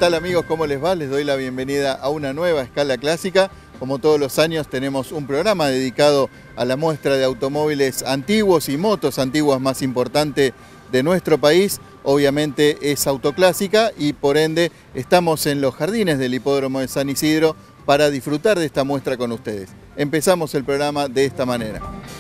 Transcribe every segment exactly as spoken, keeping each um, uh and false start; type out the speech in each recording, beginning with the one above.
tal amigos? ¿Cómo les va? Les doy la bienvenida a una nueva Escala Clásica. Como todos los años tenemos un programa dedicado a la muestra de automóviles antiguos y motos antiguas más importante de nuestro país. Obviamente es Autoclásica y por ende estamos en los jardines del Hipódromo de San Isidro para disfrutar de esta muestra con ustedes. Empezamos el programa de esta manera.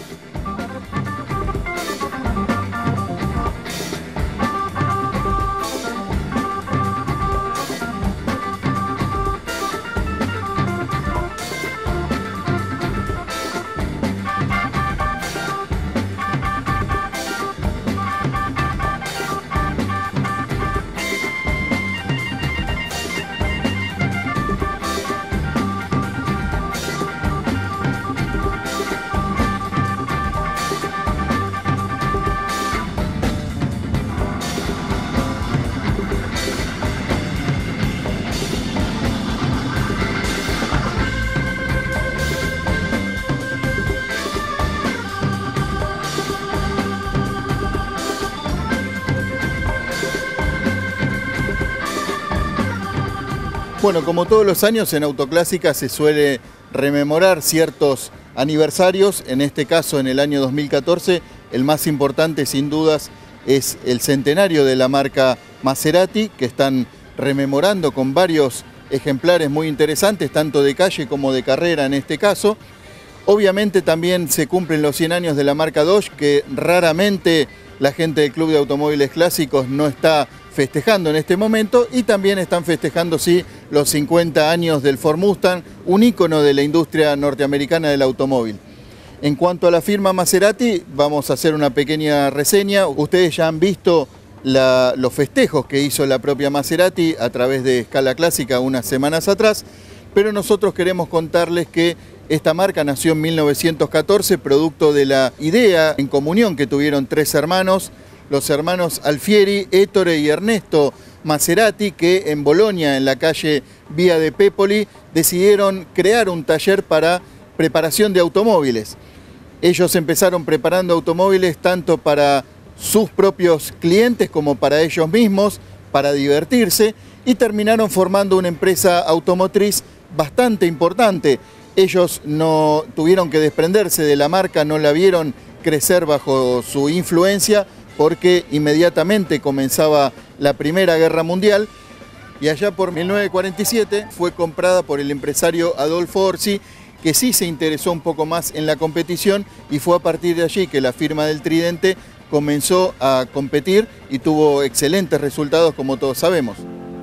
Bueno, como todos los años en Autoclásica se suele rememorar ciertos aniversarios. En este caso, en el año dos mil catorce, el más importante sin dudas es el centenario de la marca Maserati, que están rememorando con varios ejemplares muy interesantes, tanto de calle como de carrera en este caso. Obviamente también se cumplen los cien años de la marca Dodge, que raramente la gente del Club de Automóviles Clásicos no está festejando en este momento, y también están festejando, sí, los cincuenta años del Ford Mustang, un ícono de la industria norteamericana del automóvil. En cuanto a la firma Maserati, vamos a hacer una pequeña reseña. Ustedes ya han visto la, los festejos que hizo la propia Maserati a través de Escala Clásica unas semanas atrás, pero nosotros queremos contarles que esta marca nació en mil novecientos catorce, producto de la idea en comunión que tuvieron tres hermanos, los hermanos Alfieri, Ettore y Ernesto Maserati, que en Bolonia, en la calle Vía de Pepoli, decidieron crear un taller para preparación de automóviles. Ellos empezaron preparando automóviles tanto para sus propios clientes como para ellos mismos, para divertirse, y terminaron formando una empresa automotriz bastante importante. Ellos no tuvieron que desprenderse de la marca, no la vieron crecer bajo su influencia, porque inmediatamente comenzaba la Primera Guerra Mundial y allá por mil novecientos cuarenta y siete fue comprada por el empresario Adolfo Orsi, que sí se interesó un poco más en la competición, y fue a partir de allí que la firma del Tridente comenzó a competir y tuvo excelentes resultados, como todos sabemos.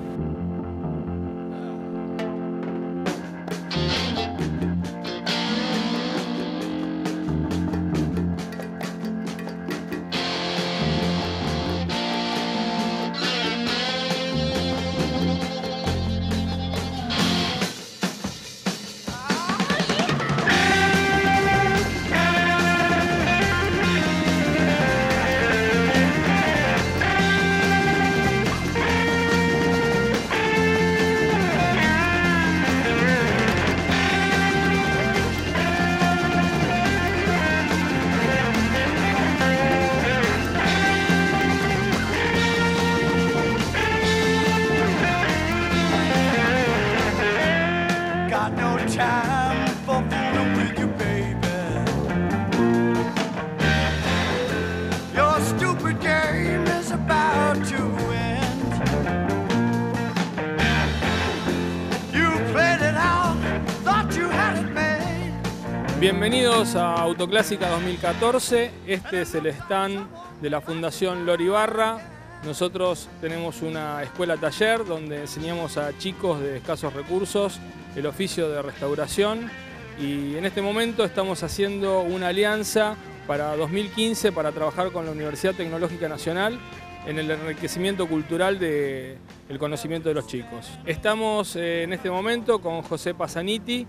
Bienvenidos a Autoclásica dos mil catorce, este es el stand de la Fundación Lori Barra. Nosotros tenemos una escuela taller donde enseñamos a chicos de escasos recursos el oficio de restauración, y en este momento estamos haciendo una alianza para dos mil quince para trabajar con la Universidad Tecnológica Nacional en el enriquecimiento cultural del conocimiento de los chicos. Estamos en este momento con José Pasaniti,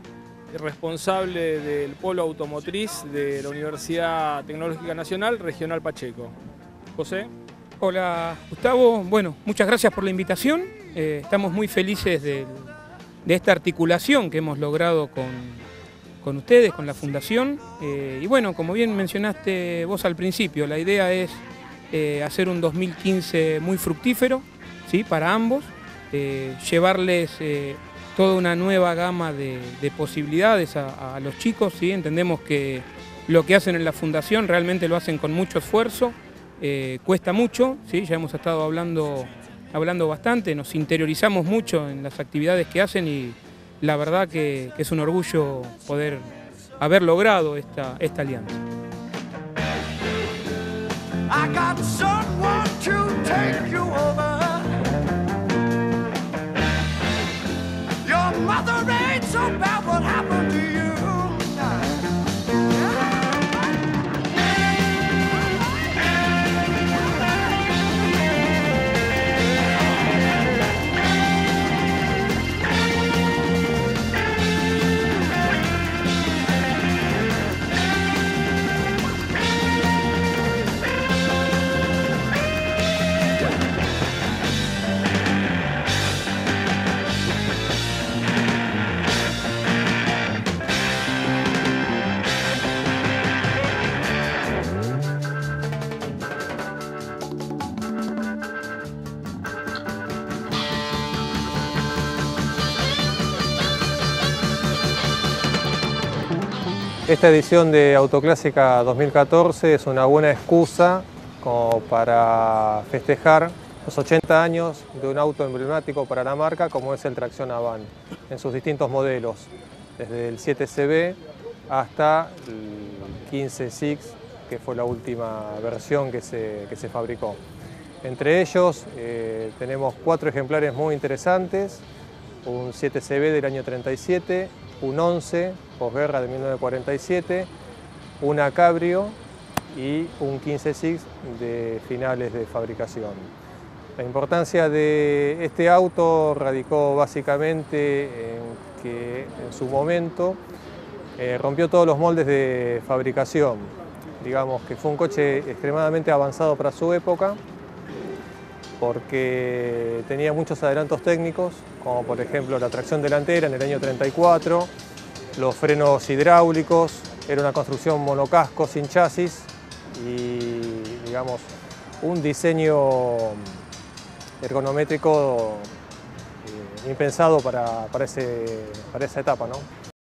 responsable del Polo Automotriz de la Universidad Tecnológica Nacional, Regional Pacheco. José. Hola Gustavo, bueno, muchas gracias por la invitación. Eh, estamos muy felices de, de esta articulación que hemos logrado con, con ustedes, con la Fundación. Eh, y bueno, como bien mencionaste vos al principio, la idea es eh, hacer un dos mil quince muy fructífero, ¿sí?, para ambos. eh, llevarles eh, toda una nueva gama de, de posibilidades a, a los chicos, ¿sí? Entendemos que lo que hacen en la fundación realmente lo hacen con mucho esfuerzo, eh, cuesta mucho, ¿sí? Ya hemos estado hablando, hablando bastante, nos interiorizamos mucho en las actividades que hacen y la verdad que, que es un orgullo poder haber logrado esta, esta alianza. I got someone to take you over. Your mother ain't so bad, what happened to you? Esta edición de Autoclásica dos mil catorce es una buena excusa como para festejar los ochenta años de un auto emblemático para la marca como es el Tracción Avant, en sus distintos modelos, desde el siete C B hasta el quince Six, que fue la última versión que se, que se fabricó. Entre ellos eh, tenemos cuatro ejemplares muy interesantes, un siete C B del año treinta y siete, un once, posguerra de mil novecientos cuarenta y siete, una Cabrio y un quince Six de finales de fabricación. La importancia de este auto radicó básicamente en que en su momento eh, rompió todos los moldes de fabricación. Digamos que fue un coche extremadamente avanzado para su época, porque tenía muchos adelantos técnicos, como por ejemplo la tracción delantera en el año treinta y cuatro, los frenos hidráulicos, era una construcción monocasco sin chasis y digamos un diseño ergonométrico eh, impensado para, para, ese, para esa etapa, ¿no?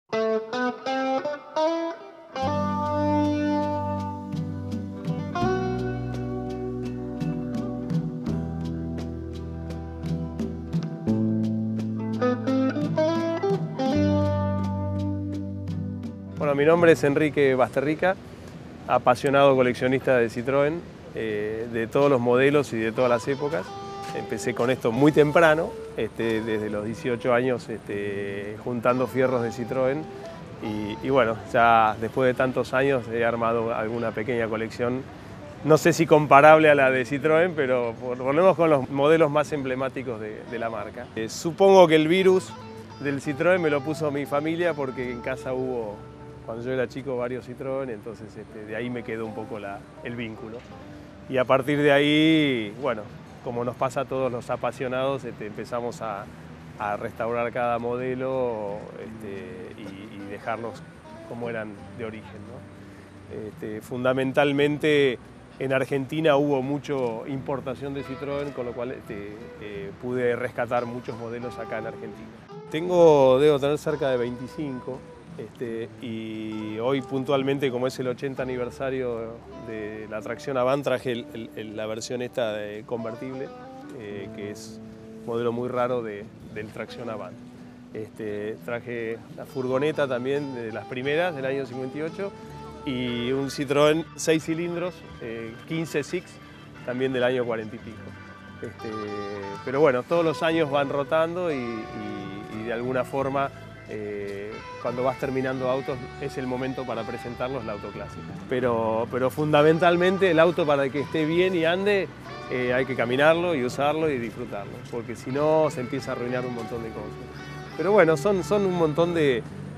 Bueno, mi nombre es Enrique Basterrica, apasionado coleccionista de Citroën, eh, de todos los modelos y de todas las épocas. Empecé con esto muy temprano, este, desde los dieciocho años, este, juntando fierros de Citroën. Y, y bueno, ya después de tantos años he armado alguna pequeña colección, no sé si comparable a la de Citroën, pero volvemos con los modelos más emblemáticos de, de la marca. Eh, supongo que el virus del Citroën me lo puso mi familia porque en casa hubo, cuando yo era chico, varios Citroën, entonces este, de ahí me quedó un poco la, el vínculo. Y a partir de ahí, bueno, como nos pasa a todos los apasionados, este, empezamos a, a restaurar cada modelo este, y, y dejarlos como eran de origen, ¿no? Este, fundamentalmente en Argentina hubo mucha importación de Citroën, con lo cual este, eh, pude rescatar muchos modelos acá en Argentina. Tengo, debo tener cerca de veinticinco. Este, y hoy puntualmente, como es el ochenta aniversario de la tracción Avant, traje el, el, el, la versión esta de convertible, eh, que es un modelo muy raro de, del tracción Avant. Este, traje la furgoneta también de las primeras del año cincuenta y ocho y un Citroën seis cilindros, eh, quince Six, también del año cuarenta y pico. Este, pero bueno, todos los años van rotando y, y, y de alguna forma Eh, cuando vas terminando autos es el momento para presentarlos, la autoclásica. Pero, pero fundamentalmente el auto, para que esté bien y ande, eh, hay que caminarlo y usarlo y disfrutarlo, porque si no se empieza a arruinar un montón de cosas. Pero bueno, son, son un montón de,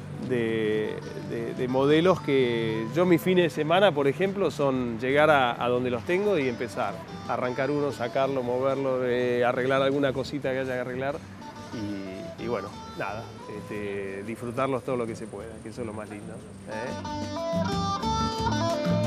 de, de, de modelos que yo mis fines de semana, por ejemplo, son llegar a, a donde los tengo y empezar, arrancar uno, sacarlo, moverlo, eh, arreglar alguna cosita que haya que arreglar y, y bueno, nada, este, disfrutarlos todo lo que se pueda, que eso es lo más lindo, ¿eh?